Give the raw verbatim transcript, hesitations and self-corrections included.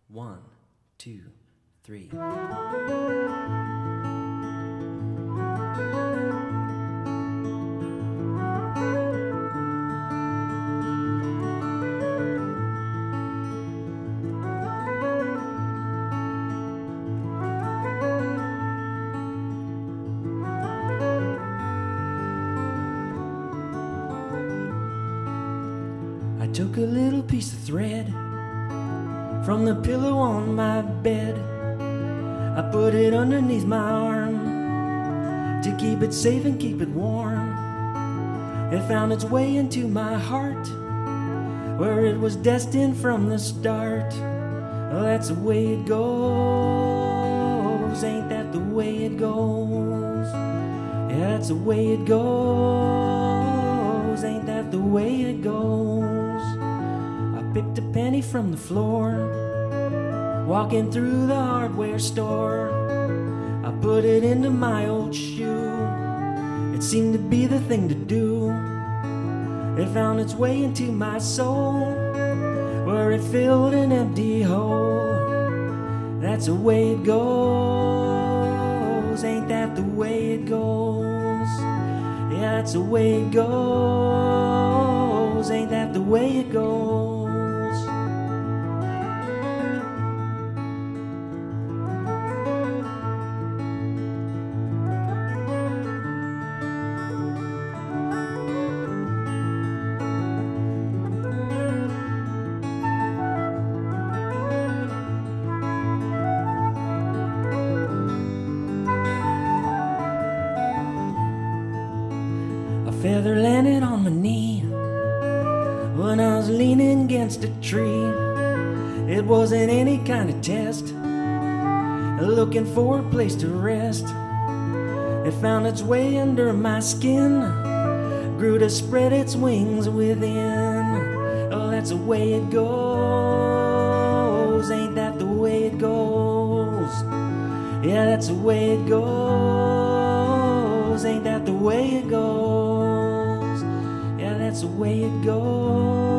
One, two, three. I took a little piece of thread from the pillow on my bed. I put it underneath my arm to keep it safe and keep it warm. It found its way into my heart, where it was destined from the start. Well, that's the way it goes. Ain't that the way it goes? Yeah, that's the way it goes. Ain't that the way it goes? I picked a penny from the floor, walking through the hardware store. I put it into my old shoe. It seemed to be the thing to do. It found its way into my soul, where it filled an empty hole. That's the way it goes. Ain't that the way it goes? Yeah, that's the way it goes. Ain't that the way it goes? A feather landed on my knee when I was leaning against a tree. It wasn't any kind of test, looking for a place to rest. It found its way under my skin, grew to spread its wings within. Oh, that's the way it goes. Ain't that the way it goes? Yeah, that's the way it goes. Ain't that the way it goes? Yeah, that's the way it goes.